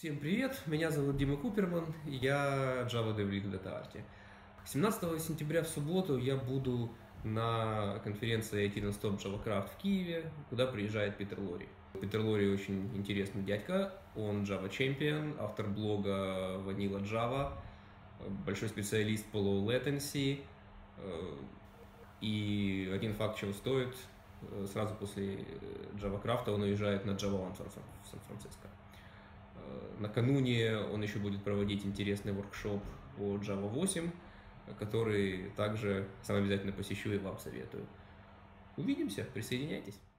Всем привет, меня зовут Дима Куперман, я Java Dev Lead в DataArt. 17 сентября в субботу я буду на конференции IT Non-Stop JavaCraft в Киеве, куда приезжает Питер Лори. Питер Лори очень интересный дядька, он Java Champion, автор блога Vanilla Java, большой специалист по low latency. И один факт чего стоит, сразу после JavaCraft он уезжает на JavaOne в Сан-Франциско. Накануне он еще будет проводить интересный воркшоп по Java 8, который также сам обязательно посещу и вам советую. Увидимся, присоединяйтесь.